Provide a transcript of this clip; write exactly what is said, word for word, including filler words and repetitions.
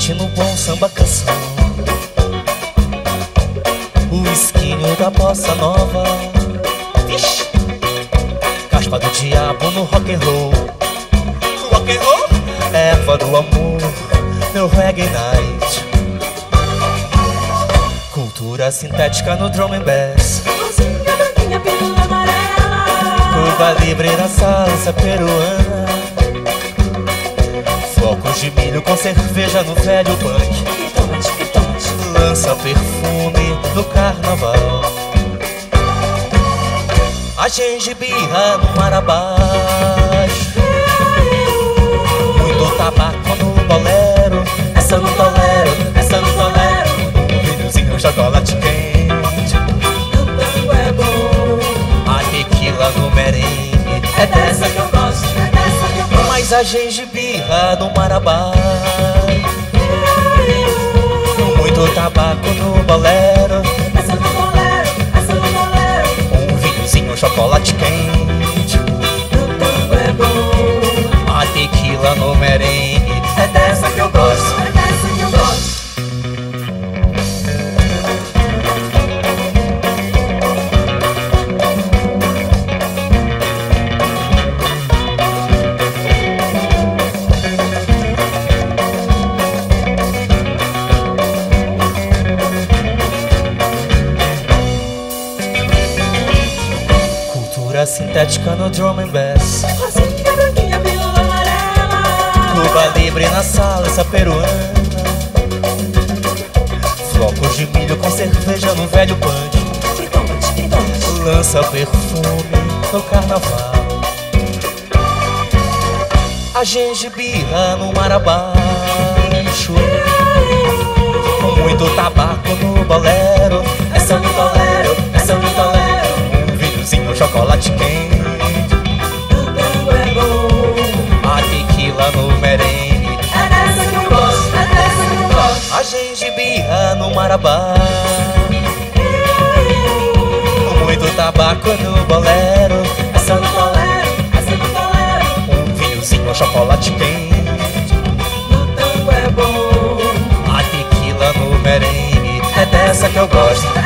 curtindo bom samba canção, o esquinho da bossa nova. Vixe! Caspa do diabo no rock and roll. Rock and roll? Erva do amor, meu reggae night. Cultura sintética no drum and bass. Rosinha, branquinha, pílula amarela. Cuba livre na salsa peruana. Flocos de milho com cerveja no velho punk. E tomate, e tomate. Lança perfume no carnaval. A gengibirra no mar abaixo. Muito tabaco no bolero. Essa eu não tolero, essa eu não tolero. Um vinhozinho, um chocolate quente. O tango é bom. A tequila no merengue. É dessa que eu gosto, é dessa que eu gosto. Mas a gengibirra no mar abaixo. Muito tabaco no bolero. Essa eu não tolero, essa eu não tolero. Um vinhozinho, um chocolate quente. O tango é bom. A tequila no merengue. É dessa que eu gosto. É dessa que eu gosto. Cultura sintética no drum and bass. Rosinha, branquinha, pílula amarela. Cuba livre na salsa peruana. Flocos de milho com cerveja no velho punk. E tomate, e tomate. Lança perfume no carnaval. A gengibirra no mar abaixo. Com muito tabaco no bolero. Essa eu não tolero, essa eu não tolero. Um vinhozinho, um chocolate quente. O tango é bom. A tequila no merengue. É dessa que eu gosto, é dessa que eu gosto. A gengibirra no mar abaixo. Com muito tabaco no bolero. Essa eu não tolero, Essa eu não tolero. um vinhozinho, um chocolate quente. O tango é bom. A tequila no merengue. É dessa que eu gosto.